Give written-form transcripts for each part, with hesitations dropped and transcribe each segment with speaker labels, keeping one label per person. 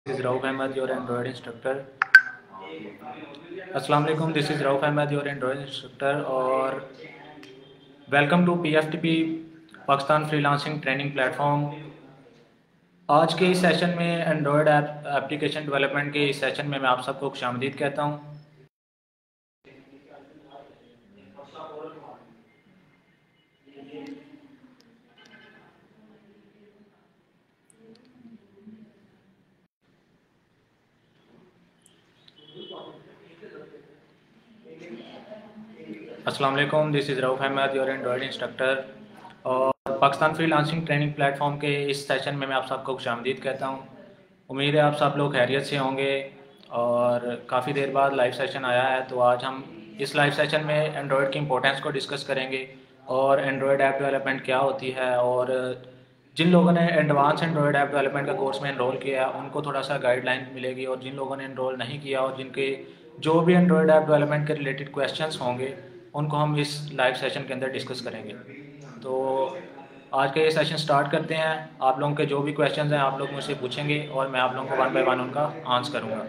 Speaker 1: is Rauf Ahmed, your Android instructor. अस्सलाम वालेकुम, this is Rauf Ahmed, your Android instructor, और welcome to PFTP Pakistan freelancing training platform. आज के इस सेशन में एंड्रॉयड एप्लीकेशन डेवलपमेंट के इस सेशन में मैं आप सबको खुशामदीद कहता हूँ। अस्सलाम वालेकुम, this is Rauf Ahmed, your Android instructor, और पाकिस्तान फ्रीलांसिंग ट्रेनिंग प्लेटफॉर्म के इस सेशन में मैं आप सबको खुशामदीद कहता हूँ। उम्मीद है आप सब लोग खैरियत से होंगे और काफ़ी देर बाद लाइव सेशन आया है। तो आज हम इस लाइव सेशन में एंड्रॉयड की इंपॉर्टेंस को डिस्कस करेंगे और एंड्रॉयड ऐप डेवलपमेंट क्या होती है, और जिन लोगों ने एडवांस एंड्रॉयड ऐप डेवलपमेंट का कोर्स में एनरोल किया है उनको थोड़ा सा गाइडलाइन मिलेगी, और जिन लोगों ने एनरोल नहीं किया और जिनके जो भी एंड्रॉयड ऐप डेवलपमेंट के रिलेटेड क्वेश्चंस होंगे उनको हम इस लाइव सेशन के अंदर डिस्कस करेंगे। तो आज का ये सेशन स्टार्ट करते हैं। आप लोगों के जो भी क्वेश्चंस हैं आप लोग मुझसे पूछेंगे और मैं आप लोगों को वन बाय वन उनका आंसर करूँगा।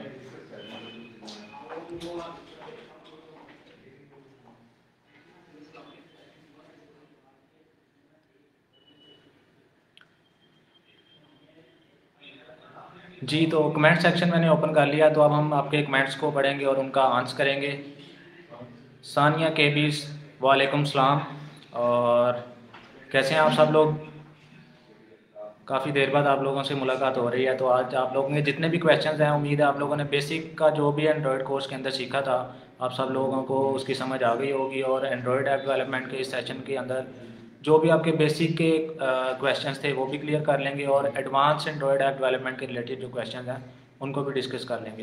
Speaker 1: जी, तो कमेंट सेक्शन मैंने ओपन कर लिया, तो अब हम आपके कमेंट्स को पढ़ेंगे और उनका आंसर करेंगे। सानिया केबीस, वालेकुम सलाम, और कैसे हैं आप सब लोग? काफ़ी देर बाद आप लोगों से मुलाकात हो रही है। तो आज आप लोगों के जितने भी क्वेश्चंस हैं, उम्मीद है आप लोगों ने बेसिक का जो भी एंड्रॉयड कोर्स के अंदर सीखा था आप सब लोगों को उसकी समझ आ गई होगी, और एंड्रॉयड ऐप डेवलपमेंट के इस सेशन के अंदर जो भी आपके बेसिक के क्वेश्चंस थे वो भी क्लियर कर लेंगे, और एडवांस एंड्रॉयड ऐप डेवलपमेंट के रिलेटेड जो क्वेश्चंस हैं उनको भी डिस्कस कर लेंगे।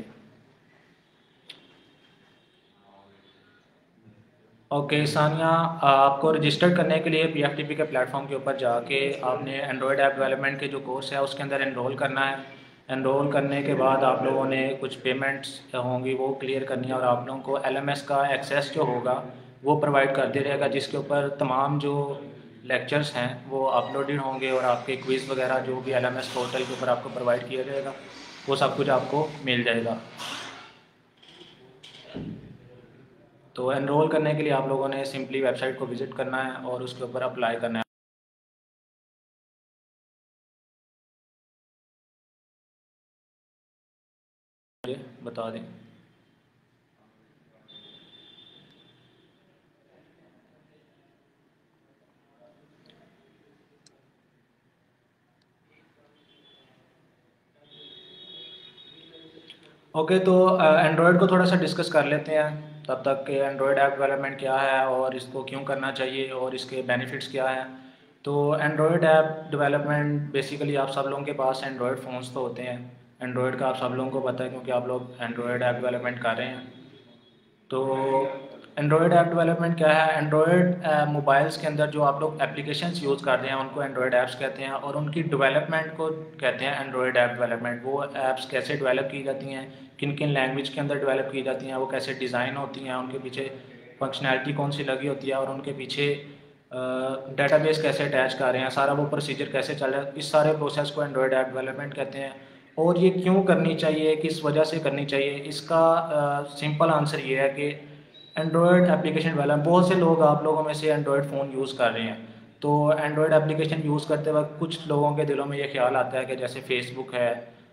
Speaker 1: ओके सानिया, आपको रजिस्टर करने के लिए PFTP के प्लेटफॉर्म के ऊपर जाके आपने एंड्रॉयड ऐप डेवलपमेंट के जो कोर्स है उसके अंदर एनरोल करना है। एनरोल करने के बाद आप लोगों ने कुछ पेमेंट्स होंगी वो क्लियर करनी है, और आप लोगों को LMS का एक्सेस जो होगा वो प्रोवाइड करते रहेगा, जिसके ऊपर तमाम जो लेक्चर्स हैं वो अपलोडेड होंगे, और आपके क्विज़ वगैरह जो भी LMS पोर्टल के ऊपर आपको प्रोवाइड किया जाएगा वो सब कुछ आपको मिल जाएगा। तो एनरोल करने के लिए आप लोगों ने सिंपली वेबसाइट को विज़िट करना है और उसके ऊपर अप्लाई करना है। मुझे बता दें। ओके, तो एंड्रॉयड को थोड़ा सा डिस्कस कर लेते हैं तब तक कि एंड्रॉयड ऐप डेवलपमेंट क्या है और इसको क्यों करना चाहिए और इसके बेनिफिट्स क्या हैं। तो एंड्रॉयड ऐप डेवलपमेंट बेसिकली आप सब लोगों के पास एंड्रॉयड फ़ोन्स तो होते हैं। एंड्रॉयड का आप सब लोगों को पता है क्योंकि आप लोग एंड्रॉयड ऐप डेवलपमेंट कर रहे हैं। तो एंड्रॉयड ऐप डेवलपमेंट क्या है? एंड्रॉयड मोबाइल्स के अंदर जो आप लोग एप्लीकेशंस यूज़ कर रहे हैं उनको एंड्रॉयड ऐप्स कहते हैं, और उनकी डेवलपमेंट को कहते हैं एंड्रॉयड ऐप डेवलपमेंट। वो ऐप्स कैसे डेवलप की जाती हैं, किन किन लैंग्वेज के अंदर डेवलप की जाती हैं, वो कैसे डिज़ाइन होती हैं, उनके पीछे फंक्शनैलिटी कौन सी लगी होती है, और उनके पीछे डेटाबेस कैसे अटैच कर रहे हैं, सारा वो प्रोसीजर कैसे चल रहा है, इस सारे प्रोसेस को एंड्रॉयड ऐप डेवलपमेंट कहते हैं। और ये क्यों करनी चाहिए, किस वजह से करनी चाहिए, इसका सिंपल आंसर ये है कि एंड्रॉयड एप्लीकेशन डेवलप, बहुत से लोग आप लोगों में से एंड्रॉयड फ़ोन यूज़ कर रहे हैं। तो एंड्रॉयड एप्लीकेशन यूज़ करते वक्त कुछ लोगों के दिलों में ये ख्याल आता है कि जैसे फेसबुक है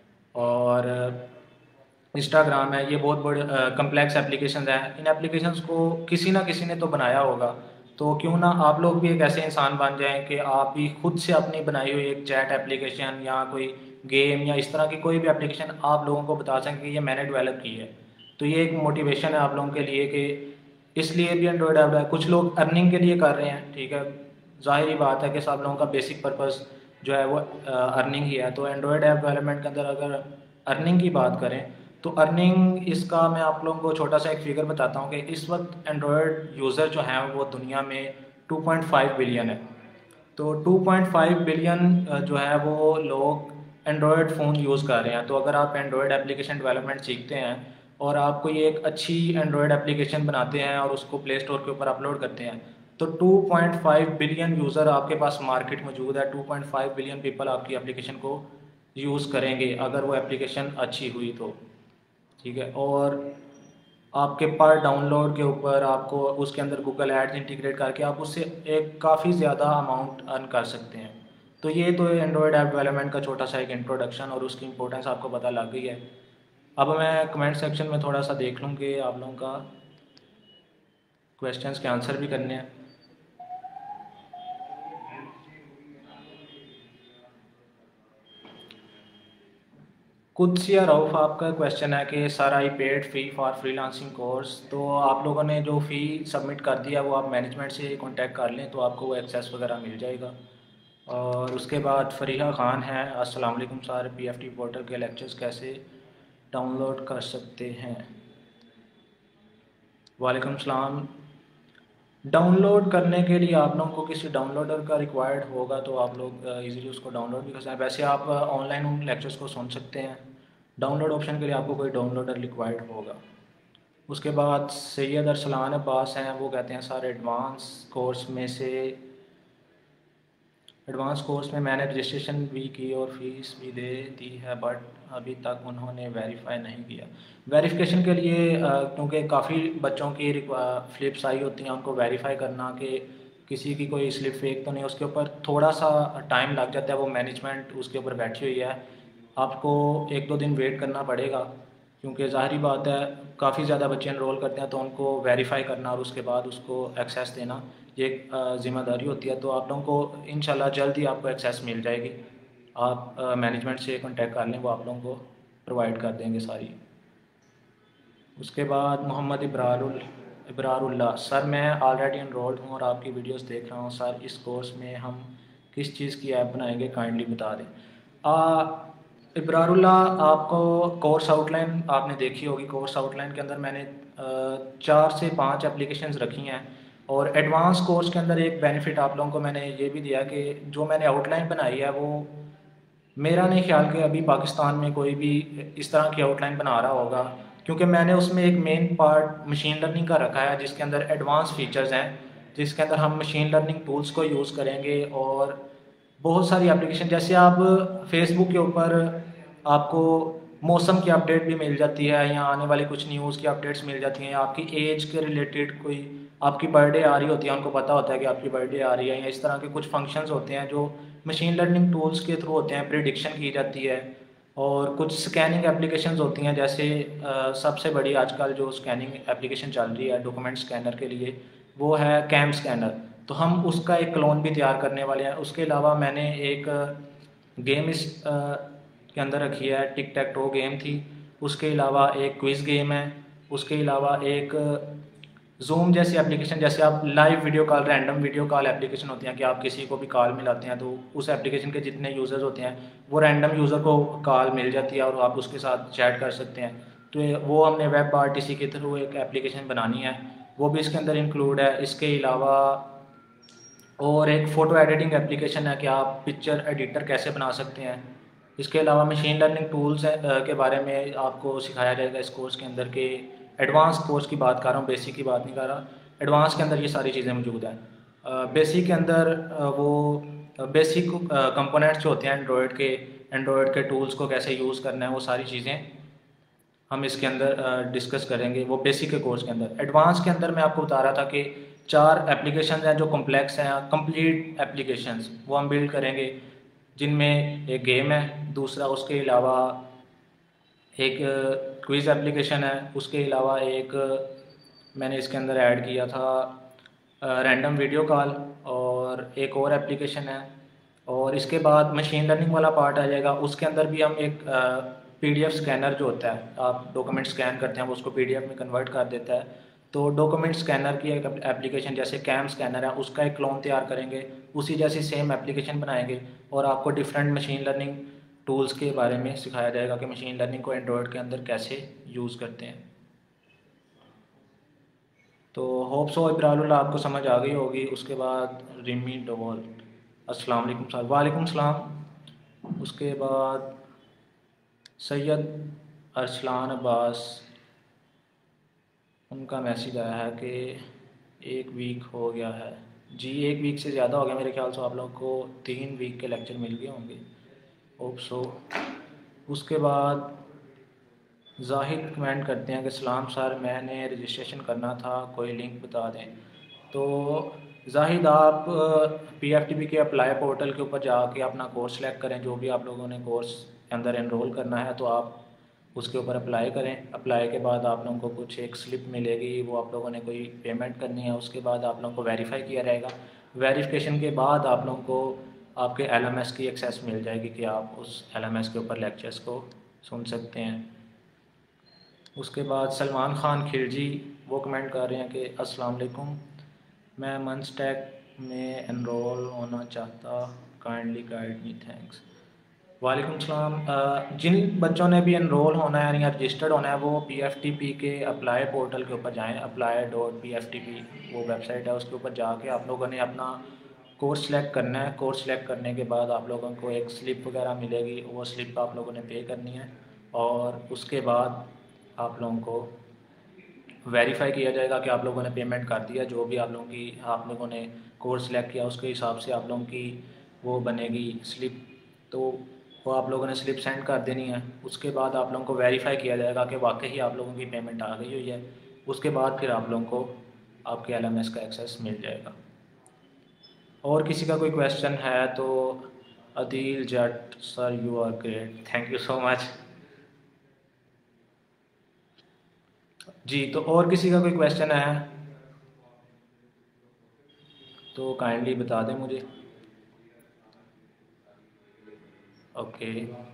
Speaker 1: और इंस्टाग्राम है, ये बहुत बड़े कम्प्लेक्स एप्लीकेशन हैं। इन एप्लीकेशंस को किसी ना किसी ने तो बनाया होगा, तो क्यों ना आप लोग भी एक ऐसे इंसान बन जाएं कि आप भी खुद से अपनी बनाई हुई एक चैट एप्लीकेशन या कोई गेम या इस तरह की कोई भी एप्लीकेशन आप लोगों को बता सकें कि ये मैंने डेवलप की है। तो ये एक मोटिवेशन है आप लोगों के लिए कि इसलिए भी एंड्रॉयड ऐप है। कुछ लोग अर्निंग के लिए कर रहे हैं, ठीक है, ज़ाहिर बात है कि सब लोगों का बेसिक पर्पस जो है वो अर्निंग ही है। तो एंड्रॉयड ऐप डेवलपमेंट के अंदर अगर अर्निंग की बात करें तो अर्निंग इसका मैं आप लोगों को छोटा सा एक फिगर बताता हूँ कि इस वक्त एंड्रॉयड यूज़र जो हैं वो दुनिया में 2.5 बिलियन है। तो 2.5 बिलियन जो है वो लोग एंड्रॉयड फ़ोन यूज़ कर रहे हैं। तो अगर आप एंड्रॉयड एप्लीकेशन डेवलपमेंट सीखते हैं और आप कोई एक अच्छी एंड्रॉयड एप्लीकेशन बनाते हैं और उसको प्ले स्टोर के ऊपर अपलोड करते हैं, तो 2.5 बिलियन यूज़र आपके पास मार्केट मौजूद है। 2.5 बिलियन पीपल आपकी एप्लीकेशन को यूज़ करेंगे अगर वो एप्लीकेशन अच्छी हुई तो, ठीक है। और आपके पर डाउनलोड के ऊपर आपको उसके अंदर गूगल एड्स इंटीग्रेट करके आप उससे एक काफ़ी ज़्यादा अमाउंट अर्न कर सकते हैं। तो ये तो एंड्रॉयड ऐप डेवलपमेंट का छोटा सा एक इंट्रोडक्शन और उसकी इंपॉर्टेंस आपको पता लग गई है। अब मैं कमेंट सेक्शन में थोड़ा सा देख लूँ कि आप लोगों का क्वेश्चंस के आंसर भी करने हैं। कुदसिया रऊफ़ आपका क्वेश्चन है कि sir I paid fee for freelancing course. तो आप लोगों ने जो फ़ी सबमिट कर दिया वो आप मैनेजमेंट से कांटेक्ट कर लें तो आपको वो एक्सेस वगैरह मिल जाएगा। और उसके बाद फ़रीहा ख़ान है, अस्सलाम वालेकुम सर, पीएफटी पोर्टल के लेक्चर्स कैसे डाउनलोड कर सकते हैं? वालेकुम सलाम। डाउनलोड करने के लिए आप लोगों को किसी डाउनलोडर का रिक्वायर्ड होगा तो आप लोग इजीली उसको डाउनलोड भी कर सकते हैं। वैसे आप ऑनलाइन उन लेक्चर्स को सुन सकते हैं। डाउनलोड ऑप्शन के लिए आपको कोई डाउनलोडर रिक्वायर्ड होगा। उसके बाद सैयद अरसलान अब्बास हैं, वो कहते हैं सर एडवांस कोर्स में मैंने रजिस्ट्रेशन भी की और फीस भी दे दी है, बट अभी तक उन्होंने वेरीफाई नहीं किया। वेरिफिकेशन के लिए क्योंकि काफ़ी बच्चों की फ्लिप्स आई होती हैं, उनको वेरीफाई करना कि किसी की कोई स्लिप फेक तो नहीं, उसके ऊपर थोड़ा सा टाइम लग जाता है। वो मैनेजमेंट उसके ऊपर बैठी हुई है, आपको 1-2 दिन वेट करना पड़ेगा क्योंकि ज़ाहिरी बात है काफ़ी ज़्यादा बच्चे इनरोल करते हैं तो उनको वेरीफाई करना और उसके बाद उसको एक्सेस देना ये एक ज़िम्मेदारी होती है। तो आप लोगों को इंशाल्लाह जल्द ही आपको एक्सेस मिल जाएगी। आप मैनेजमेंट से कांटेक्ट कर लें, वो आप लोगों को प्रोवाइड कर देंगे सारी। उसके बाद मोहम्मद इब्रारुल्लाह, सर मैं ऑलरेडी इनरोल्ड हूँ और आपकी वीडियोस देख रहा हूँ सर, इस कोर्स में हम किस चीज़ की ऐप बनाएंगे, काइंडली बता दें। इब्रारुल्लाह, आपको कोर्स आउटलाइन आपने देखी होगी। कोर्स आउटलाइन के अंदर मैंने 4 से 5 एप्लीकेशंस रखी हैं और एडवांस कोर्स के अंदर एक बेनिफिट आप लोगों को मैंने ये भी दिया कि जो मैंने आउटलाइन बनाई है वो मेरा नहीं ख्याल कि अभी पाकिस्तान में कोई भी इस तरह की आउटलाइन बना रहा होगा, क्योंकि मैंने उसमें एक मेन पार्ट मशीन लर्निंग का रखा है जिसके अंदर एडवांस फीचर्स हैं, जिसके अंदर हम मशीन लर्निंग टूल्स को यूज़ करेंगे। और बहुत सारी एप्लीकेशन, जैसे आप फेसबुक के ऊपर आपको मौसम की अपडेट भी मिल जाती है या आने वाले कुछ न्यूज़ की अपडेट्स मिल जाती हैं या आपकी एज के रिलेटेड कोई आपकी बर्थडे आ रही होती है, उनको पता होता है कि आपकी बर्थडे आ रही है, या इस तरह के कुछ फंक्शंस होते हैं जो मशीन लर्निंग टूल्स के थ्रू होते हैं, प्रिडिक्शन की जाती है। और कुछ स्कैनिंग एप्लीकेशंस होती हैं, जैसे सबसे बड़ी आजकल जो स्कैनिंग एप्लीकेशन चल रही है डॉक्यूमेंट स्कैनर के लिए वो है कैम स्कैनर। तो हम उसका एक क्लोन भी तैयार करने वाले हैं। उसके अलावा मैंने एक गेम इस के अंदर रखी है, टिक टैक टो गेम थी। उसके अलावा एक क्विज़ गेम है। उसके अलावा एक जूम जैसी एप्लीकेशन, जैसे आप live video call, random video call application होती हैं कि आप किसी को भी कॉल मिलाते हैं तो उस एप्लीकेशन के जितने यूज़र्स होते हैं वो रैंडम यूज़र को कॉल मिल जाती है और आप उसके साथ चैट कर सकते हैं। तो वो हमने वेब आरटीसी के थ्रू एक एप्लीकेशन बनानी है, वो भी इसके अंदर इंक्लूड है। इसके अलावा और एक फ़ोटो एडिटिंग एप्लीकेशन है कि आप पिक्चर एडिटर कैसे बना सकते हैं। इसके अलावा मशीन लर्निंग टूल्स के बारे में आपको सिखाया जाएगा इस कोर्स के अंदर के। एडवांस कोर्स की बात कर रहा हूँ, बेसिक की बात नहीं कर रहा। एडवांस के अंदर ये सारी चीज़ें मौजूद हैं। बेसिक के अंदर वो बेसिक कंपोनेंट्स जो होते हैं एंड्रॉयड के टूल्स को कैसे यूज़ करना है, वो सारी चीज़ें हम इसके अंदर डिस्कस करेंगे, वो बेसिक के कोर्स के अंदर। एडवांस के अंदर मैं आपको बता रहा था कि 4 एप्लीकेशन हैं जो कॉम्प्लेक्स हैं, कंप्लीट एप्लीकेशंस वो हम बिल्ड करेंगे, जिनमें एक गेम है, दूसरा उसके अलावा एक क्विज़ एप्लीकेशन है, उसके अलावा एक मैंने इसके अंदर ऐड किया था रैंडम वीडियो कॉल, और एक और एप्लीकेशन है। और इसके बाद मशीन लर्निंग वाला पार्ट आ जाएगा, उसके अंदर भी हम एक पीडीएफ स्कैनर जो होता है, आप डॉक्यूमेंट स्कैन करते हैं वो उसको पीडीएफ में कन्वर्ट कर देता है। तो डॉक्यूमेंट स्कैनर की एक एप्लीकेशन जैसे कैम स्कैनर है उसका एक क्लोन तैयार करेंगे, उसी जैसी सेम एप्लीकेशन बनाएंगे और आपको डिफरेंट मशीन लर्निंग टूल्स के बारे में सिखाया जाएगा कि मशीन लर्निंग को एंड्रॉयड के अंदर कैसे यूज़ करते हैं। तो होप सो इब्रारुल आपको समझ आ गई होगी। उसके बाद रिमी डोवल, अस्सलाम वालेकुम सर। वालेकुम सलाम। उसके बाद सैयद अरसलान अब्बास, उनका मैसेज आया है कि 1 वीक हो गया है। जी 1 वीक से ज़्यादा हो गया मेरे ख्याल से, आप लोगों को 3 वीक के लेक्चर मिल गए होंगे। Hope so. उसके बाद जाहिद कमेंट करते हैं कि सलाम सर, मैंने रजिस्ट्रेशन करना था, कोई लिंक बता दें। तो जाहिद, आप PFTP के अप्लाई पोर्टल के ऊपर जाके अपना कोर्स सेलेक्ट करें, जो भी आप लोगों ने कोर्स के अंदर एनरोल करना है तो आप उसके ऊपर अप्लाई करें। अप्लाई के बाद आप लोगों को कुछ एक स्लिप मिलेगी, वो आप लोगों ने कोई पेमेंट करनी है। उसके बाद आप लोगों को वेरीफाई किया जाएगा। वेरिफिकेशन के बाद आप लोगों को आपके LMS की एक्सेस मिल जाएगी कि आप उस LMS के ऊपर लेक्चर्स को सुन सकते हैं। उसके बाद सलमान खान खिलजी वो कमेंट कर रहे हैं कि अस्सलाम वालेकुम, मैं मंस्टैक में एनरोल होना चाहता, काइंडली गाइड मी, थैंक्स। वालेकुम सलाम। जिन बच्चों ने भी एनरोल होना है या रजिस्टर्ड होना है वो PFTP के अप्लाई पोर्टल के ऊपर जाएं। apply.pftp वो वेबसाइट है, उसके ऊपर जाके आप लोगों ने अपना कोर्स सेलेक्ट करना है। कोर्स सेलेक्ट करने के बाद आप लोगों को एक स्लिप वगैरह मिलेगी, वो स्लिप आप लोगों ने पे करनी है और उसके बाद आप लोगों को वेरीफाई किया जाएगा कि आप लोगों ने पेमेंट कर दिया। जो भी आप लोगों ने कोर्स सेलेक्ट किया उसके हिसाब से आप लोगों की वो बनेगी स्लिप, तो वो आप लोगों ने स्लिप सेंड कर देनी है। उसके बाद आप लोगों को वेरीफाई किया जाएगा कि वाकई ही आप लोगों की पेमेंट आ गई हुई है। उसके बाद फिर आप लोगों को आपके LMS का एक्सेस मिल जाएगा। और किसी का कोई क्वेश्चन है तो Adeel Jatt sir, you are great, thank you so much. जी, तो और किसी का कोई क्वेश्चन है तो काइंडली बता दें मुझे। ओके,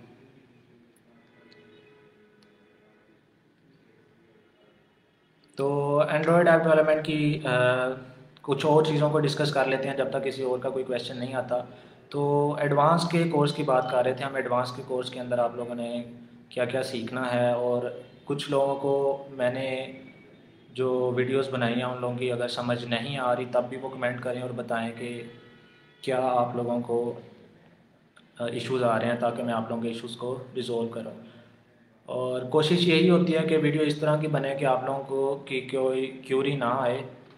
Speaker 1: तो एंड्रॉयड ऐप डेवलपमेंट की कुछ और चीज़ों को डिस्कस कर लेते हैं जब तक किसी और का कोई क्वेश्चन नहीं आता। तो एडवांस के कोर्स की बात कर रहे थे हम। एडवांस के कोर्स के अंदर आप लोगों ने क्या क्या सीखना है, और कुछ लोगों को मैंने जो वीडियोस बनाई हैं उन लोगों की अगर समझ नहीं आ रही तब भी वो कमेंट करें और बताएं कि क्या आप लोगों को इश्यूज़ आ रहे हैं, ताकि मैं आप लोगों के इश्यूज़ को रिज़ोल्व करूँ। और कोशिश यही होती है कि वीडियो इस तरह की बने कि आप लोगों को कि कोई क्यूरी ना आए।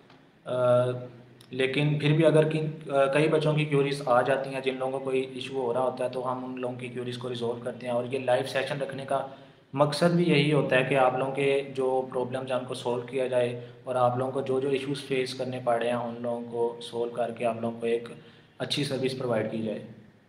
Speaker 1: लेकिन फिर भी अगर कई बच्चों की क्यूरीज आ जाती हैं, जिन लोगों को कोई इशू हो रहा होता है, तो हम उन लोगों की क्यूरीज को रिजॉल्व करते हैं। और ये लाइव सेशन रखने का मकसद भी यही होता है कि आप लोगों के जो प्रॉब्लम्स हैं उनको सोल्व किया जाए, और आप लोगों को जो जो इश्यूज़ फेस करने पड़ रहे हैं उन लोगों को सोल्व करके आप लोगों को एक अच्छी सर्विस प्रोवाइड की जाए।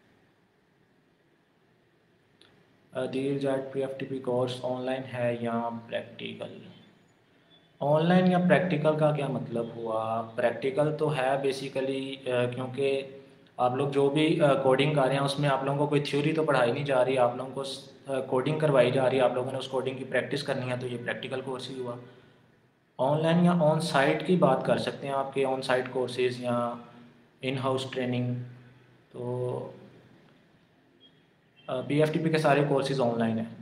Speaker 1: दीर जाट PFTP कोर्स ऑनलाइन है या प्रैक्टिकल? ऑनलाइन या प्रैक्टिकल का क्या मतलब हुआ? प्रैक्टिकल तो है बेसिकली, क्योंकि आप लोग जो भी कोडिंग कर रहे हैं उसमें आप लोगों को कोई थ्योरी तो पढ़ाई नहीं जा रही, आप लोगों को कोडिंग करवाई जा रही है, आप लोगों ने उस कोडिंग की प्रैक्टिस करनी है, तो ये प्रैक्टिकल कोर्स ही हुआ। ऑनलाइन या ऑन साइट की बात कर सकते हैं, आपके ऑन साइट कोर्सेज या इन हाउस ट्रेनिंग। तो PFTP के सारे कोर्सेज ऑनलाइन हैं।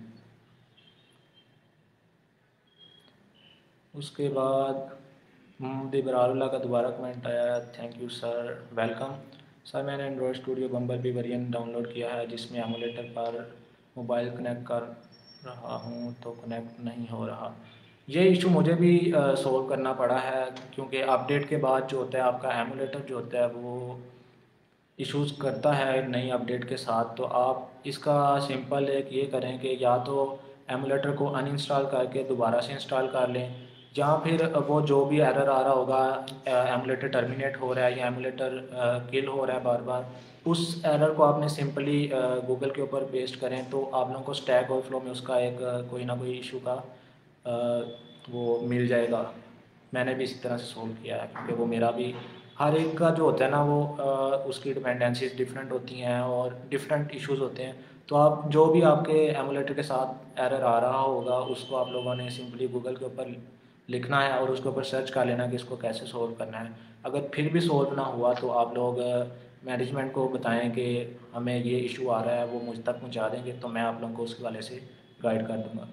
Speaker 1: उसके बाद दिबरारुल्लाह का दोबारा कमेंट आया, thank you sir, welcome sir. मैंने android studio Bumblebee variant download किया है जिसमें एमुलेटर पर मोबाइल कनेक्ट कर रहा हूँ तो कनेक्ट नहीं हो रहा। ये इशू मुझे भी सोल्व करना पड़ा है, क्योंकि अपडेट के बाद जो होता है आपका एमुलेटर जो होता है वो इश्यूज़ करता है नई अपडेट के साथ। तो आप इसका सिंपल एक ये करें कि या तो एमुलेटर को अनइंस्टॉल करके दोबारा से इंस्टॉल कर लें, या फिर वो जो भी एरर आ रहा होगा, एमुलेटर टर्मिनेट हो रहा है या एमुलेटर किल हो रहा है बार बार, उस एरर को आपने सिंपली गूगल के ऊपर पेस्ट करें तो आप लोगों को स्टैक ओवरफ्लो में उसका एक कोई ना कोई इशू का वो मिल जाएगा। मैंने भी इसी तरह से सोल्व किया है, क्योंकि वो मेरा भी हर एक का जो होता है ना वो उसकी डिपेंडेंसीज डिफरेंट होती हैं और डिफरेंट इश्यूज होते हैं। तो आप जो भी आपके एमुलेटर के साथ एरर आ रहा होगा उसको आप लोगों ने सिंपली गूगल के ऊपर लिखना है और उसके ऊपर सर्च कर लेना कि इसको कैसे सोल्व करना है। अगर फिर भी सोल्व ना हुआ तो आप लोग मैनेजमेंट को बताएं कि हमें ये इशू आ रहा है, वो मुझ तक पहुँचा देंगे तो मैं आप लोगों को उसके वाले से गाइड कर दूँगा।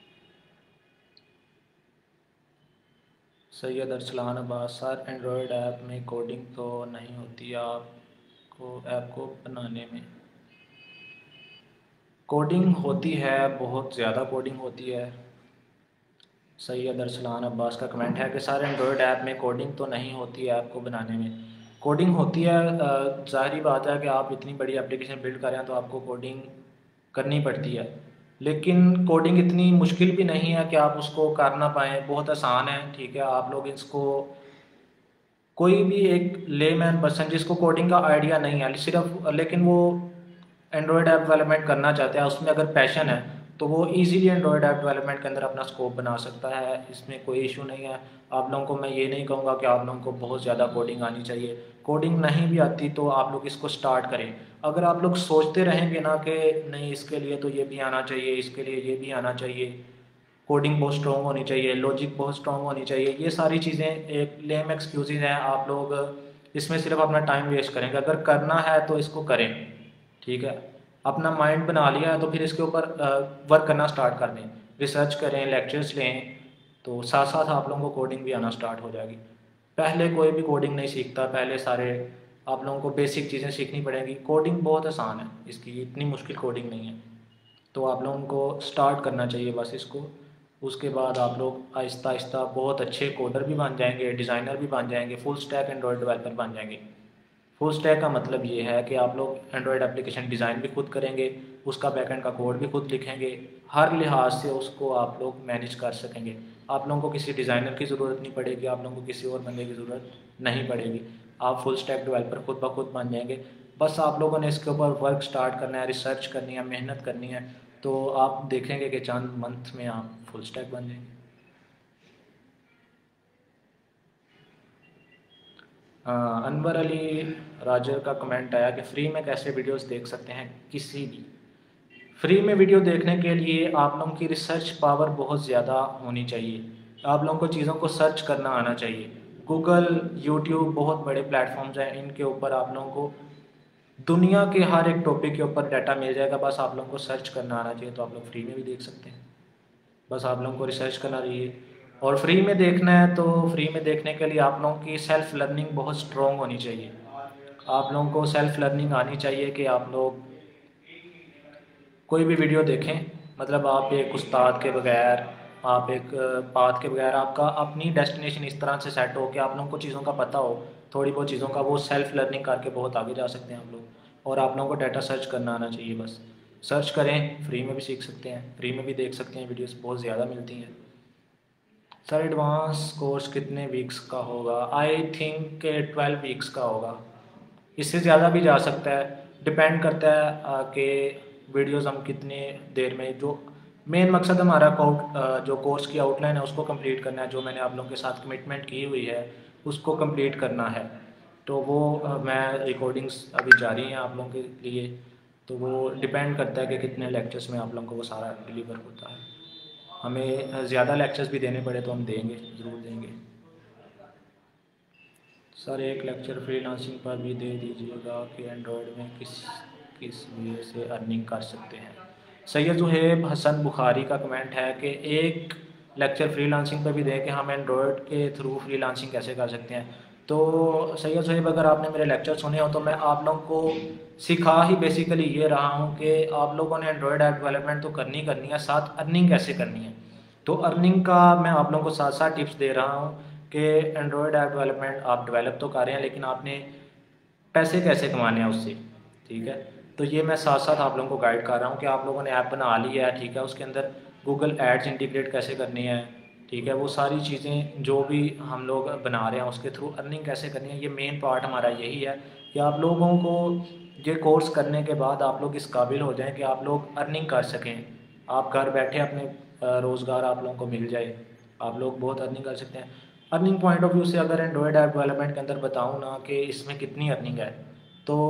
Speaker 1: Syed Arsalan Abbas sir, android app में कोडिंग तो नहीं होती आपको ऐप को बनाने में? कोडिंग होती है, बहुत ज़्यादा कोडिंग होती है। सैयद अरसलान अब्बास का कमेंट है कि सर एंड्रॉयड ऐप में कोडिंग तो नहीं होती है ऐप को बनाने में। कोडिंग होती है, ज़ाहिरी बात है कि आप इतनी बड़ी एप्लीकेशन बिल्ड कर रहे हैं तो आपको कोडिंग करनी पड़ती है। लेकिन कोडिंग इतनी मुश्किल भी नहीं है कि आप उसको कर ना पाएँ, बहुत आसान है, ठीक है। आप लोग इसको, कोई भी एक लेमैन पर्सन जिसको कोडिंग का आइडिया नहीं है सिर्फ, लेकिन वो एंड्रॉयड ऐप डेवलपमेंट करना चाहते हैं, उसमें अगर पैशन है तो वो इजीली एंड्रॉयड ऐप डेवलपमेंट के अंदर अपना स्कोप बना सकता है, इसमें कोई इशू नहीं है। आप लोगों को मैं ये नहीं कहूँगा कि आप लोगों को बहुत ज़्यादा कोडिंग आनी चाहिए। कोडिंग नहीं भी आती तो आप लोग इसको स्टार्ट करें। अगर आप लोग सोचते रहेंगे ना कि नहीं इसके लिए तो ये भी आना चाहिए, इसके लिए ये भी आना चाहिए, कोडिंग बहुत स्ट्रॉन्ग होनी चाहिए, लॉजिक बहुत स्ट्रॉन्ग होनी चाहिए, ये सारी चीज़ें एक लेम एक्सक्यूजेज हैं। आप लोग इसमें सिर्फ अपना टाइम वेस्ट करेंगे। अगर करना है तो इसको करें, ठीक है। अपना माइंड बना लिया है तो फिर इसके ऊपर वर्क करना स्टार्ट कर दें, रिसर्च करें, लेक्चर्स लें, तो साथ साथ आप लोगों को कोडिंग भी आना स्टार्ट हो जाएगी। पहले कोई भी कोडिंग नहीं सीखता, पहले सारे आप लोगों को बेसिक चीज़ें सीखनी पड़ेंगी। कोडिंग बहुत आसान है, इसकी इतनी मुश्किल कोडिंग नहीं है। तो आप लोगों को स्टार्ट करना चाहिए बस इसको। उसके बाद आप लोग आहिस्ता आहिस्ता बहुत अच्छे कोडर भी बन जाएंगे, डिज़ाइनर भी बन जाएंगे, फुल स्टैक एंड्रॉयड डेवलपर बन जाएंगे। फुल स्टैक का मतलब ये है कि आप लोग एंड्रॉयड एप्लीकेशन डिज़ाइन भी खुद करेंगे, उसका बैकएंड का कोड भी खुद लिखेंगे, हर लिहाज से उसको आप लोग मैनेज कर सकेंगे। आप लोगों को किसी डिज़ाइनर की ज़रूरत नहीं पड़ेगी, आप लोगों को किसी और बंदे की ज़रूरत नहीं पड़ेगी। आप फुल स्टैक डेवलपर खुद ब खुद बन जाएंगे। बस आप लोगों ने इसके ऊपर वर्क स्टार्ट करना है, रिसर्च करनी है, मेहनत करनी है, तो आप देखेंगे कि चंद मंथ में आप फुल स्टैक बन जाएंगे। अनवर अली राजर का कमेंट आया कि फ्री में कैसे वीडियोस देख सकते हैं किसी भी। फ्री में वीडियो देखने के लिए आप लोगों की रिसर्च पावर बहुत ज़्यादा होनी चाहिए। आप लोगों को चीज़ों को सर्च करना आना चाहिए। गूगल, यूट्यूब बहुत बड़े प्लेटफॉर्म्स हैं, इनके ऊपर आप लोगों को दुनिया के हर एक टॉपिक के ऊपर डाटा मिल जाएगा। बस आप लोगों को सर्च करना आना चाहिए, तो आप लोग फ्री में भी देख सकते हैं। बस आप लोगों को रिसर्च करना चाहिए। और फ्री में देखना है तो फ्री में देखने के लिए आप लोगों की सेल्फ़ लर्निंग बहुत स्ट्रॉन्ग होनी चाहिए। आप लोगों को सेल्फ़ लर्निंग आनी चाहिए कि आप लोग कोई भी वीडियो देखें, मतलब आप एक उस्ताद के बगैर, आप एक पाथ के बगैर, आपका अपनी डेस्टिनेशन इस तरह से सेट हो कि आप लोगों को चीज़ों का पता हो, थोड़ी बहुत चीज़ों का, वो सेल्फ़ लर्निंग करके बहुत आगे जा सकते हैं आप लोग। और आप लोगों को डाटा सर्च करना आना चाहिए। बस सर्च करें, फ्री में भी सीख सकते हैं, फ्री में भी देख सकते हैं, वीडियोस बहुत ज़्यादा मिलती हैं। सर एडवांस कोर्स कितने वीक्स का होगा? आई थिंक 12 वीक्स का होगा, इससे ज़्यादा भी जा सकता है। डिपेंड करता है कि वीडियोस हम कितने देर में, जो मेन मकसद हमारा जो कोर्स की आउटलाइन है उसको कंप्लीट करना है, जो मैंने आप लोगों के साथ कमिटमेंट की हुई है उसको कंप्लीट करना है। तो वो मैं रिकॉर्डिंग्स अभी जारी हैं आप लोगों के लिए, तो वो डिपेंड करता है कि कितने लेक्चर्स में आप लोगों को वो सारा डिलीवर होता है। हमें ज़्यादा लेक्चर्स भी देने पड़े तो हम देंगे, ज़रूर देंगे। सर एक लेक्चर फ्रीलांसिंग पर भी दे दीजिएगा कि एंड्रॉयड में किस किस वे से अर्निंग कर सकते हैं। सैयद जुहेब हसन बुखारी का कमेंट है कि एक लेक्चर फ्रीलांसिंग पर भी दें कि हम एंड्रॉयड के थ्रू फ्रीलांसिंग कैसे कर सकते हैं। तो सैयद जुहेब, अगर आपने मेरे लेक्चर सुने हो तो मैं आप लोगों को सिखा ही बेसिकली ये रहा हूँ कि आप लोगों ने एंड्रॉयड ऐप डेवलपमेंट तो करनी है, साथ अर्निंग कैसे करनी है। तो अर्निंग का मैं आप लोगों को साथ साथ टिप्स दे रहा हूँ कि एंड्रॉयड ऐप डेवलपमेंट आप डेवलप तो कर रहे हैं, लेकिन आपने पैसे कैसे कमाने हैं उससे, ठीक है। तो ये मैं साथ साथ आप लोगों को गाइड कर रहा हूँ कि आप लोगों ने ऐप बना ली है, ठीक है, उसके अंदर गूगल एड्स इंटीग्रेट कैसे करनी है, ठीक है, वो सारी चीज़ें जो भी हम लोग बना रहे हैं उसके थ्रू अर्निंग कैसे करनी है। ये मेन पार्ट हमारा यही है कि आप लोगों को ये कोर्स करने के बाद आप लोग इस काबिल हो जाएं कि आप लोग अर्निंग कर सकें। आप घर बैठे अपने रोज़गार आप लोगों को मिल जाए, आप लोग बहुत अर्निंग कर सकते हैं। अर्निंग पॉइंट ऑफ व्यू से अगर एंड्रॉयड ऐप डेवलपमेंट के अंदर बताऊँ ना कि इसमें कितनी अर्निंग है, तो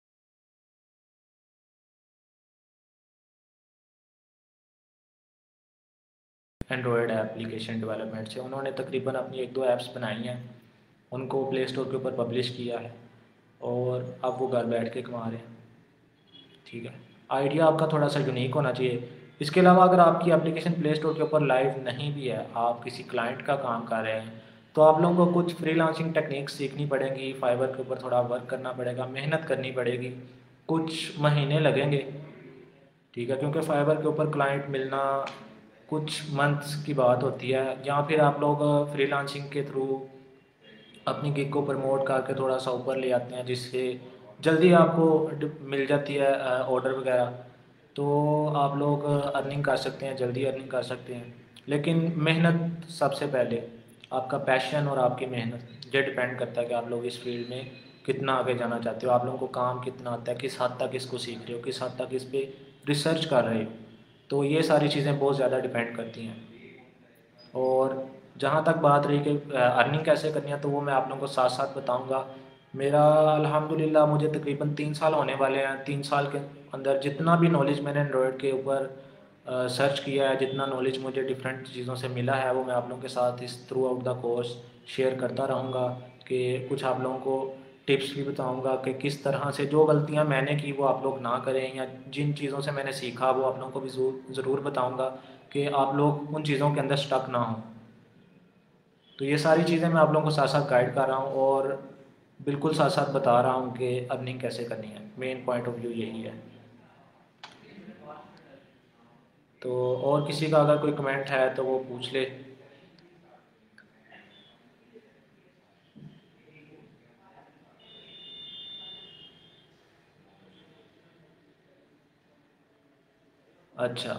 Speaker 1: एंड्रॉयड एप्लीकेशन डेवलपमेंट से उन्होंने तकरीबन अपनी एक दो ऐप्स बनाई हैं, उनको प्ले स्टोर के ऊपर पब्लिश किया है और अब वो घर बैठ के कमा रहे हैं, ठीक है। आइडिया आपका थोड़ा सा यूनिक होना चाहिए। इसके अलावा अगर आपकी एप्लीकेशन प्ले स्टोर के ऊपर लाइव नहीं भी है, आप किसी क्लाइंट का काम कर रहे हैं, तो आप लोगों को कुछ फ्रीलांसिंग टेक्निक्स सीखनी पड़ेंगी, फाइवर के ऊपर थोड़ा वर्क करना पड़ेगा, मेहनत करनी पड़ेगी, कुछ महीने लगेंगे, ठीक है, क्योंकि फाइवर के ऊपर क्लाइंट मिलना कुछ मंथ्स की बात होती है। या फिर आप लोग फ्रीलांसिंग के थ्रू अपनी गिग को प्रमोट करके थोड़ा सा ऊपर ले आते हैं, जिससे जल्दी आपको मिल जाती है ऑर्डर वगैरह। तो आप लोग अर्निंग कर सकते हैं, जल्दी अर्निंग कर सकते हैं। लेकिन मेहनत सबसे पहले, आपका पैशन और आपकी मेहनत ये डिपेंड करता है कि आप लोग इस फील्ड में कितना आगे जाना चाहते हो, आप लोगों को काम कितना आता है, किस हद तक इसको सीख रहे हो, किस हद तक इस पर रिसर्च कर रहे हो। तो ये सारी चीज़ें बहुत ज़्यादा डिपेंड करती हैं। और जहाँ तक बात रही कि अर्निंग कैसे करनी है, तो वो मैं आप लोगों को साथ साथ बताऊँगा। मेरा अल्हम्दुलिल्लाह मुझे तकरीबन 3 साल होने वाले हैं। 3 साल के अंदर जितना भी नॉलेज मैंने एंड्रॉयड के ऊपर सर्च किया है, जितना नॉलेज मुझे डिफरेंट चीज़ों से मिला है, वो मैं आप लोगों के साथ इस throughout the course share करता रहूँगा। कि कुछ आप लोगों को टिप्स भी बताऊँगा कि किस तरह से जो गलतियाँ मैंने की वो आप लोग ना करें, या जिन चीज़ों से मैंने सीखा वो आप लोगों को भी ज़रूर बताऊँगा कि आप लोग उन चीज़ों के अंदर स्टक ना हों। तो ये सारी चीज़ें मैं आप लोगों को साथ साथ गाइड कर रहा हूँ और बिल्कुल साथ साथ बता रहा हूँ कि अर्निंग कैसे करनी है। मेन पॉइंट ऑफ व्यू यही है। तो और किसी का अगर कोई कमेंट है तो वो पूछ ले। अच्छा,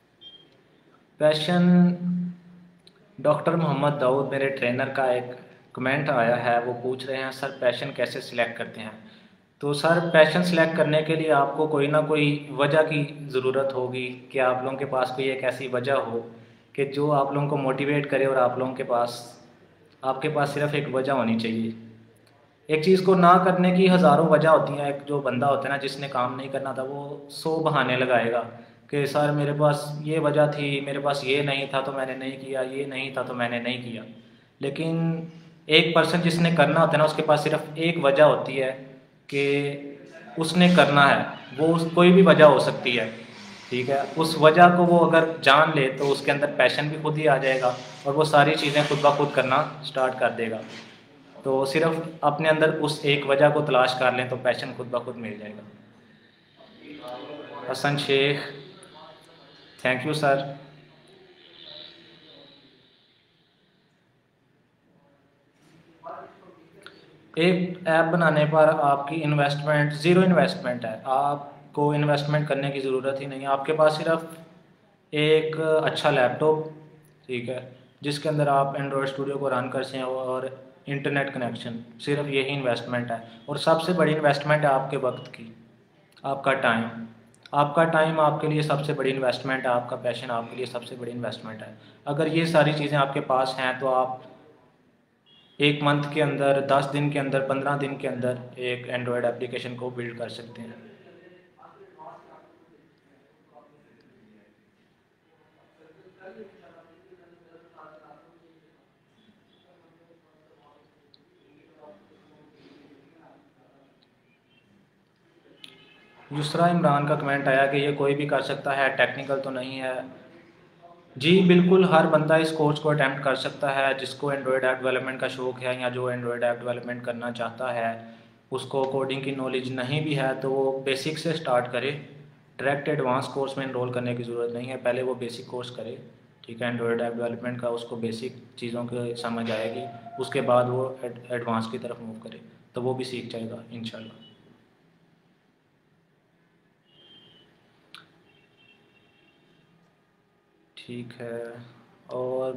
Speaker 1: पैशन, डॉक्टर मोहम्मद दाऊद मेरे ट्रेनर का एक कमेंट आया है, वो पूछ रहे हैं सर पैशन कैसे सिलेक्ट करते हैं। तो सर पैशन सिलेक्ट करने के लिए आपको कोई ना कोई वजह की ज़रूरत होगी कि आप लोगों के पास कोई एक ऐसी वजह हो कि जो आप लोगों को मोटिवेट करे, और आप लोगों के पास, आपके पास सिर्फ एक वजह होनी चाहिए। एक चीज़ को ना करने की हज़ारों वजह होती हैं। एक जो बंदा होता है ना जिसने काम नहीं करना था, वो 100 बहाने लगाएगा कि सर मेरे पास ये वजह थी, मेरे पास ये नहीं था तो मैंने नहीं किया, ये नहीं था तो मैंने नहीं किया। लेकिन एक पर्सन जिसने करना होता है ना, उसके पास सिर्फ एक वजह होती है कि उसने करना है। वो कोई भी वजह हो सकती है, ठीक है। उस वजह को वो अगर जान ले तो उसके अंदर पैशन भी खुद ही आ जाएगा और वो सारी चीज़ें खुद ब खुद करना स्टार्ट कर देगा। तो सिर्फ अपने अंदर उस एक वजह को तलाश कर लें तो पैशन खुद ब खुद मिल जाएगा। Hasan Sheikh, thank you sir. एक ऐप बनाने पर आपकी इन्वेस्टमेंट ज़ीरो इन्वेस्टमेंट है। आपको इन्वेस्टमेंट करने की ज़रूरत ही नहीं है। आपके पास सिर्फ एक अच्छा लैपटॉप, ठीक है, जिसके अंदर आप एंड्रॉयड स्टूडियो को रन कर सकें, और इंटरनेट कनेक्शन, सिर्फ यही इन्वेस्टमेंट है। और सबसे बड़ी इन्वेस्टमेंट है आपके वक्त की, आपका टाइम। आपका टाइम आपके लिए सबसे बड़ी इन्वेस्टमेंट है, आपका पैशन आपके लिए सबसे बड़ी इन्वेस्टमेंट है। अगर ये सारी चीज़ें आपके पास हैं तो आप एक मंथ के अंदर, 10 दिन के अंदर, 15 दिन के अंदर एक एंड्रॉयड एप्लीकेशन को बिल्ड कर सकते हैं। युसरा इमरान का कमेंट आया कि ये कोई भी कर सकता है, टेक्निकल तो नहीं है। जी बिल्कुल, हर बंदा इस कोर्स को अटैम्प्ट कर सकता है जिसको एंड्रॉयड ऐप डेवलपमेंट का शौक़ है, या जो एंड्रॉयड ऐप डेवलपमेंट करना चाहता है। उसको कोडिंग की नॉलेज नहीं भी है तो वो बेसिक से स्टार्ट करे। डायरेक्ट एडवांस कोर्स में इनरोल करने की ज़रूरत नहीं है, पहले वो बेसिक कोर्स करे, ठीक है। एंड्रॉयड ऐप डेवलपमेंट का उसको बेसिक चीज़ों की समझ आएगी, उसके बाद वो एडवांस की तरफ मूव करे तो वो भी सीख जाएगा इंशाल्लाह। ठीक है। और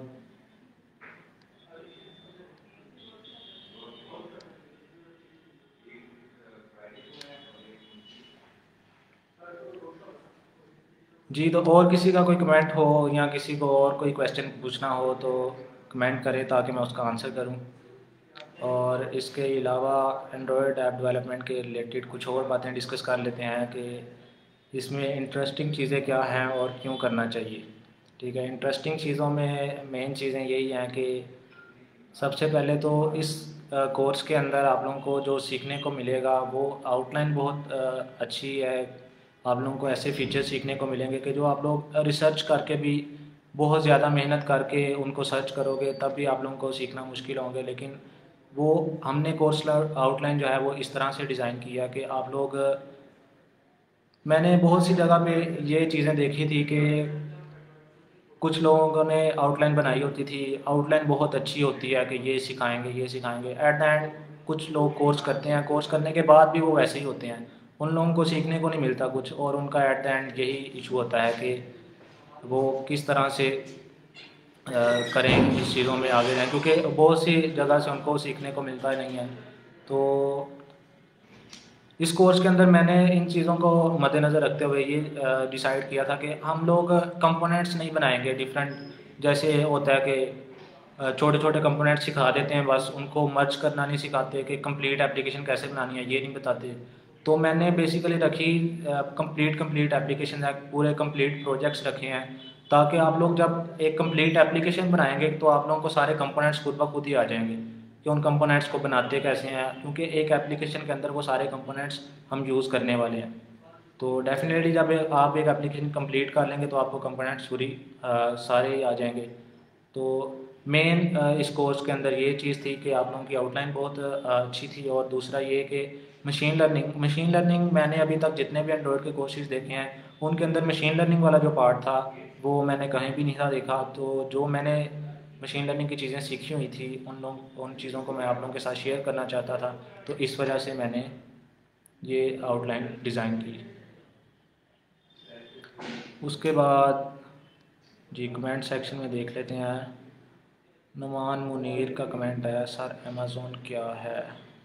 Speaker 1: जी, तो और किसी का कोई कमेंट हो या किसी को और कोई क्वेश्चन पूछना हो तो कमेंट करें ताकि मैं उसका आंसर करूं। और इसके अलावा एंड्रॉयड ऐप डेवलपमेंट के रिलेटेड कुछ और बातें डिस्कस कर लेते हैं कि इसमें इंटरेस्टिंग चीज़ें क्या हैं और क्यों करना चाहिए, ठीक है। इंटरेस्टिंग चीज़ों में मेन चीज़ें यही हैं कि सबसे पहले तो इस कोर्स के अंदर आप लोगों को जो सीखने को मिलेगा वो आउटलाइन बहुत अच्छी है। आप लोगों को ऐसे फीचर सीखने को मिलेंगे कि जो आप लोग रिसर्च करके भी, बहुत ज़्यादा मेहनत करके उनको सर्च करोगे तब भी आप लोगों को सीखना मुश्किल होंगे। लेकिन वो हमने कोर्स आउटलाइन जो है वो इस तरह से डिज़ाइन किया कि आप लोग, मैंने बहुत सी जगह पे ये चीज़ें देखी थी कि कुछ लोगों ने आउटलाइन बनाई होती थी, आउटलाइन बहुत अच्छी होती है कि ये सिखाएंगे ये सिखाएंगे, एट द एंड कुछ लोग कोर्स करते हैं, कोर्स करने के बाद भी वो वैसे ही होते हैं। उन लोगों को सीखने को नहीं मिलता कुछ, और उनका एट द एंड यही इशू होता है कि वो किस तरह से करें, इस चीज़ों में आगे जाएं, क्योंकि बहुत सी जगह से उनको सीखने को मिलता ही नहीं है। तो इस कोर्स के अंदर मैंने इन चीज़ों को मद्देनज़र रखते हुए ये डिसाइड किया था कि हम लोग कंपोनेंट्स नहीं बनाएंगे डिफरेंट, जैसे होता है कि छोटे छोटे कंपोनेंट्स सिखा देते हैं, बस उनको मर्ज करना नहीं सिखाते, कि कंप्लीट एप्लीकेशन कैसे बनानी है ये नहीं बताते। तो मैंने बेसिकली रखी कंप्लीट एप्लीकेशन, पूरे कंप्लीट प्रोजेक्ट्स रखे हैं, ताकि आप लोग जब एक कंप्लीट एप्लीकेशन बनाएंगे तो आप लोगों को सारे कंपोनेंट्स खुद ब खुद ही आ जाएंगे कि उन कंपोनेंट्स को बनाते कैसे हैं, क्योंकि एक एप्लीकेशन के अंदर वो सारे कंपोनेंट्स हम यूज़ करने वाले हैं। तो डेफिनेटली जब आप एक एप्लीकेशन कंप्लीट कर लेंगे तो आपको कंपोनेंट्स पूरी सारे ही आ जाएंगे। तो मेन इस कोर्स के अंदर ये चीज़ थी कि आप लोगों की आउटलाइन बहुत अच्छी थी, और दूसरा ये कि मशीन लर्निंग मैंने अभी तक जितने भी एंड्रॉयड के कोर्सेज देखे हैं उनके अंदर मशीन लर्निंग वाला जो पार्ट था वो मैंने कहीं भी नहीं था देखा। तो जो मैंने मशीन लर्निंग की चीज़ें सीखी हुई थी उन चीज़ों को मैं आप लोगों के साथ शेयर करना चाहता था, तो इस वजह से मैंने ये आउटलाइन डिज़ाइन की। उसके बाद जी कमेंट सेक्शन में देख लेते हैं। नुमान मुनीर का कमेंट आया, सर अमेज़ोन क्या है?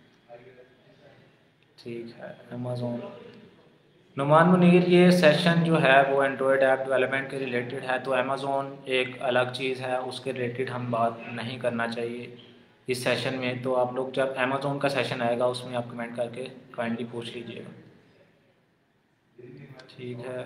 Speaker 1: ठीक है, अमेज़ोन। नुमान मुनीर, ये सेशन जो है वो एंड्रॉयड ऐप डेवलपमेंट के रिलेटेड है, तो अमेज़ोन एक अलग चीज़ है, उसके रिलेटेड हम बात नहीं करना चाहिए इस सेशन में। तो आप लोग जब अमेज़ोन का सेशन आएगा उसमें आप कमेंट करके काइंडली पूछ लीजिएगा। ठीक है।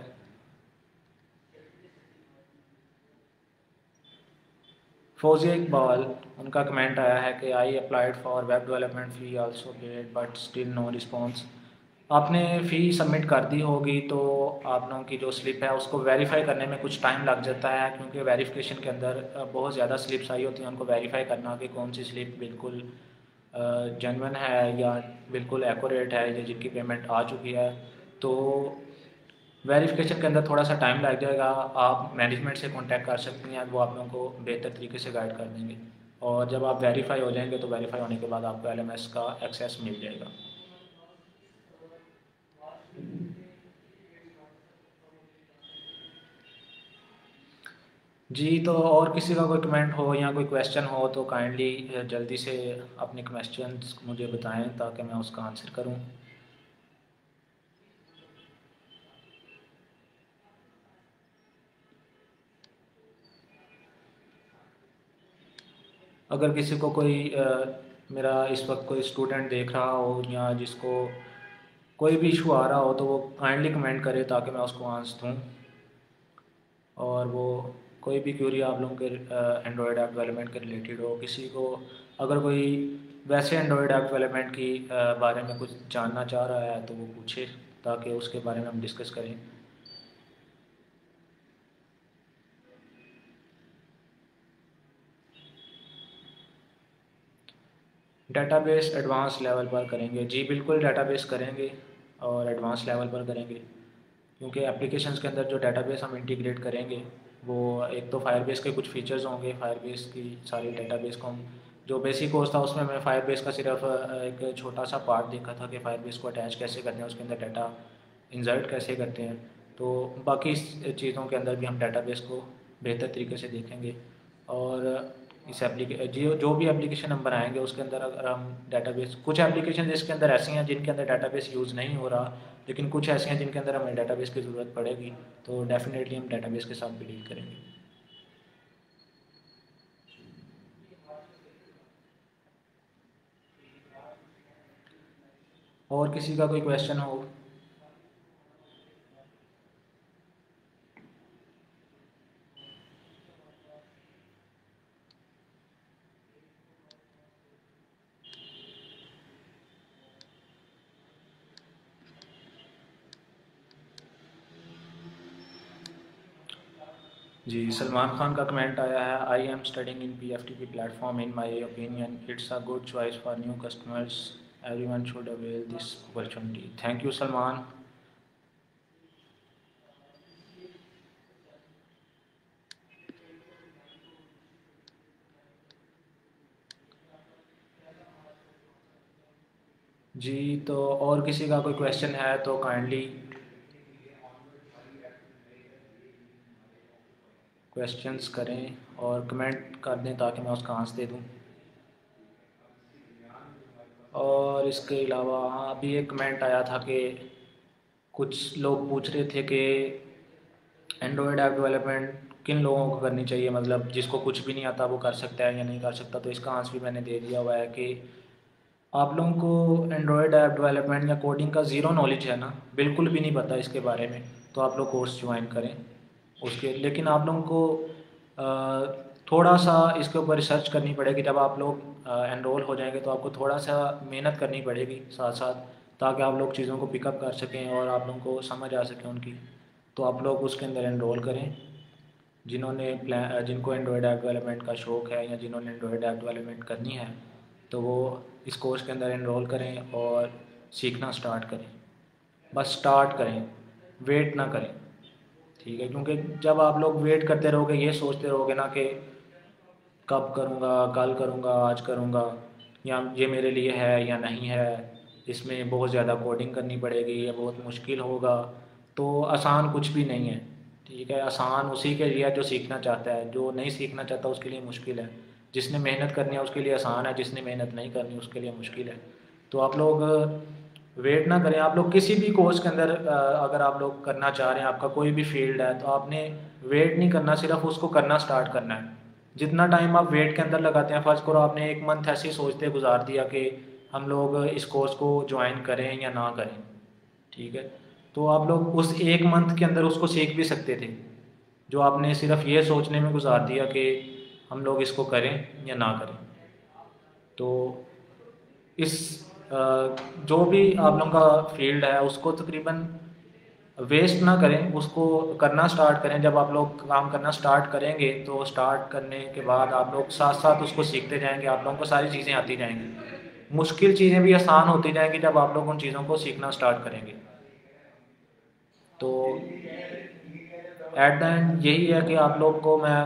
Speaker 1: फौजिया इकबाल, उनका कमेंट आया है कि I applied for web development fee also paid but still no response. आपने फ़ी सबमिट कर दी होगी, तो आप लोगों की जो स्लिप है उसको वेरीफाई करने में कुछ टाइम लग जाता है, क्योंकि वेरिफिकेशन के अंदर बहुत ज़्यादा स्लिप्स आई होती हैं, उनको वेरीफाई करना कि कौन सी स्लिप बिल्कुल जेन्युइन है या बिल्कुल एक्यूरेट है या जिनकी पेमेंट आ चुकी है। तो वेरिफिकेशन के अंदर थोड़ा सा टाइम लग जाएगा। आप मैनेजमेंट से कांटेक्ट कर सकती हैं, वो आप लोगों को बेहतर तरीके से गाइड कर देंगे, और जब आप वेरीफाई हो जाएंगे तो वेरीफाई होने के बाद आपको एलएमएस का एक्सेस मिल जाएगा। जी, तो और किसी का कोई कमेंट हो या कोई क्वेश्चन हो तो काइंडली जल्दी से अपने क्वेश्चंस मुझे बताएं ताकि मैं उसका आंसर करूं। अगर किसी को कोई मेरा इस वक्त कोई स्टूडेंट देख रहा हो या जिसको कोई भी इशू आ रहा हो तो वो काइंडली कमेंट करे ताकि मैं उसको आंसर दूँ। और वो कोई भी क्यूरी आप लोगों के एंड्रॉयड ऐप डेवलपमेंट के रिलेटेड हो, किसी को अगर कोई वैसे एंड्रॉयड ऐप डेवलपमेंट की बारे में कुछ जानना चाह रहा है तो वो पूछे ताकि उसके बारे में हम डिस्कस करें। डेटाबेस एडवांस लेवल पर करेंगे? जी बिल्कुल, डेटाबेस करेंगे और एडवांस लेवल पर करेंगे, क्योंकि एप्लीकेशंस के अंदर जो डेटाबेस हम इंटीग्रेट करेंगे वो एक तो फायरबेस के कुछ फीचर्स होंगे, फायरबेस की सारी डेटाबेस को हम जो बेसिक कोर्स था उसमें मैं फायरबेस का सिर्फ एक छोटा सा पार्ट देखा था कि फायरबेस को अटैच कैसे करते हैं, उसके अंदर डाटा इंसर्ट कैसे करते हैं। तो बाकी चीज़ों के अंदर भी हम डेटाबेस को बेहतर तरीके से देखेंगे, और इस जो भी एप्लीकेशन हम बनाएंगे उसके अंदर अगर हम डेटाबेस, कुछ एप्लीकेशन इसके अंदर ऐसी हैं जिनके अंदर डेटाबेस यूज़ नहीं हो रहा, लेकिन कुछ ऐसी हैं जिनके अंदर हमें डेटाबेस की ज़रूरत पड़ेगी, तो डेफिनेटली हम डेटाबेस के साथ भी डील करेंगे। और किसी का कोई क्वेश्चन हो? जी, सलमान खान का कमेंट आया है, I am studying in PFTP platform, in my opinion it's a good choice for new customers, everyone should avail this opportunity. Thank you Salman. जी, तो और किसी का कोई क्वेश्चन है तो काइंडली क्वेश्चंस करें और कमेंट कर दें ताकि मैं उसका आंसर दे दूं। और इसके अलावा हाँ, अभी एक कमेंट आया था कि कुछ लोग पूछ रहे थे कि एंड्रॉयड ऐप डेवलपमेंट किन लोगों को करनी चाहिए, मतलब जिसको कुछ भी नहीं आता वो कर सकता है या नहीं कर सकता। तो इसका आंसर भी मैंने दे दिया हुआ है कि आप लोगों को एंड्रॉयड ऐप डेवलपमेंट या कोडिंग का ज़ीरो नॉलेज है ना, बिल्कुल भी नहीं पता इसके बारे में, तो आप लोग कोर्स ज्वाइन करें उसके। लेकिन आप लोगों को थोड़ा सा इसके ऊपर रिसर्च करनी पड़ेगी। जब आप लोग एनरोल हो जाएंगे तो आपको थोड़ा सा मेहनत करनी पड़ेगी साथ साथ, ताकि आप लोग चीज़ों को पिकअप कर सकें और आप लोगों को समझ आ सके उनकी। तो आप लोग उसके अंदर एनरोल करें जिनको एंड्रॉयड ऐप डेवलपमेंट का शौक़ है या जिन्होंने एंड्रॉयड ऐप डेवलपमेंट करनी है, तो वो इस कोर्स के अंदर एनरोल करें और सीखना स्टार्ट करें। बस स्टार्ट करें, वेट ना करें, ठीक है? क्योंकि जब आप लोग वेट करते रहोगे, ये सोचते रहोगे ना कि कब करूँगा, कल करूँगा, आज करूँगा, या ये मेरे लिए है या नहीं है, इसमें बहुत ज़्यादा कोडिंग करनी पड़ेगी, ये बहुत मुश्किल होगा, तो आसान कुछ भी नहीं है, ठीक है? आसान उसी के लिए है जो सीखना चाहता है, जो नहीं सीखना चाहता उसके लिए मुश्किल है। जिसने मेहनत करनी है उसके लिए आसान है, जिसने मेहनत नहीं करनी उसके लिए मुश्किल है। तो आप लोग वेट ना करें। आप लोग किसी भी कोर्स के अंदर अगर आप लोग करना चाह रहे हैं, आपका कोई भी फील्ड है, तो आपने वेट नहीं करना, सिर्फ उसको करना स्टार्ट करना है। जितना टाइम आप वेट के अंदर लगाते हैं, फर्ज करो आपने एक मंथ ऐसे ही सोचते गुजार दिया कि हम लोग इस कोर्स को ज्वाइन करें या ना करें, ठीक है? तो आप लोग उस एक मंथ के अंदर उसको सीख भी सकते थे, जो आपने सिर्फ ये सोचने में गुजार दिया कि हम लोग इसको करें या ना करें। तो इस जो भी आप लोगों का फील्ड है उसको तकरीबन वेस्ट ना करें, उसको करना स्टार्ट करें। जब आप लोग काम करना स्टार्ट करेंगे तो स्टार्ट करने के बाद आप लोग साथ साथ उसको सीखते जाएंगे, आप लोगों को सारी चीज़ें आती जाएंगी, मुश्किल चीज़ें भी आसान होती जाएंगी जब आप लोग उन चीज़ों को सीखना स्टार्ट करेंगे। तो एट द एंड यही है कि आप लोग को मैं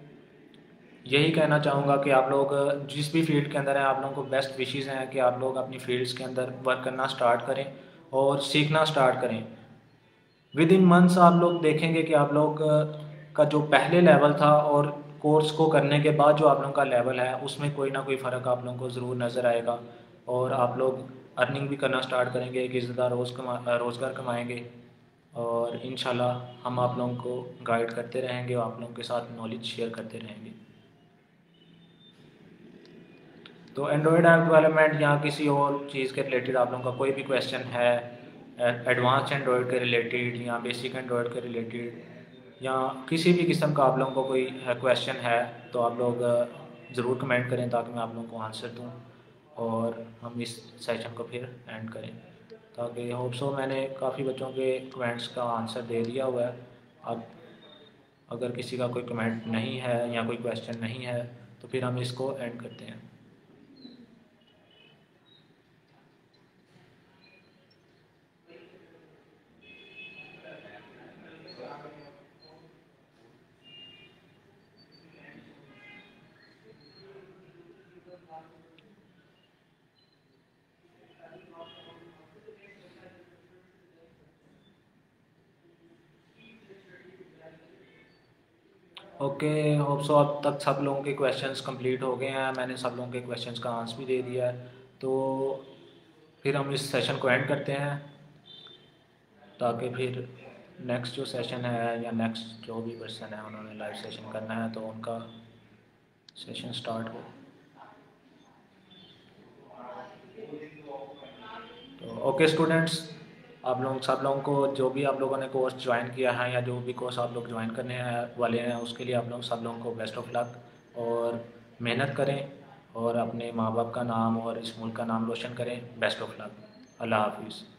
Speaker 1: यही कहना चाहूँगा कि आप लोग जिस भी फील्ड के अंदर हैं, आप लोगों को बेस्ट विशेज़ हैं कि आप लोग अपनी फील्ड्स के अंदर वर्क करना स्टार्ट करें और सीखना स्टार्ट करें। विद इन मंथ्स आप लोग देखेंगे कि आप लोग का जो पहले लेवल था और कोर्स को करने के बाद जो आप लोगों का लेवल है, उसमें कोई ना कोई फ़र्क आप लोगों को ज़रूर नज़र आएगा और आप लोग अर्निंग भी करना स्टार्ट करेंगे, एक इज़्ज़तदार रोज़गार कमाएंगे और इंशाल्लाह हम आप लोगों को गाइड करते रहेंगे और आप लोगों के साथ नॉलेज शेयर करते रहेंगे। तो एंड्रॉयड ऐप डेवलपमेंट या किसी और चीज़ के रिलेटेड आप लोगों का कोई भी क्वेश्चन है, एडवांस एंड्रॉयड के रिलेटेड या बेसिक एंड्रॉयड के रिलेटेड या किसी भी किस्म का आप लोगों को कोई क्वेश्चन है, तो आप लोग ज़रूर कमेंट करें ताकि मैं आप लोगों को आंसर दूं और हम इस सेशन को फिर एंड करें। ताकि होप सो मैंने काफ़ी बच्चों के कमेंट्स का आंसर दे दिया हुआ है। अब अगर किसी का कोई कमेंट नहीं है या कोई क्वेश्चन नहीं है तो फिर हम इसको एंड करते हैं। ओके, होप सो अब तक सब लोगों के क्वेश्चंस कंप्लीट हो गए हैं, मैंने सब लोगों के क्वेश्चंस का आंसर भी दे दिया है। तो फिर हम इस सेशन को एंड करते हैं ताकि फिर नेक्स्ट जो सेशन है या नेक्स्ट जो भी पर्सन है उन्होंने लाइव सेशन करना है तो उनका सेशन स्टार्ट हो। तो ओके स्टूडेंट्स, आप लोग सब लोगों को जो भी आप लोगों ने कोर्स ज्वाइन किया है या जो भी कोर्स आप लोग ज्वाइन करने वाले हैं उसके लिए आप लोग सब लोगों को बेस्ट ऑफ लक और मेहनत करें और अपने माँ बाप का नाम और इस मुल्क का नाम रोशन करें। Best of luck. अल्लाह हाफिज़।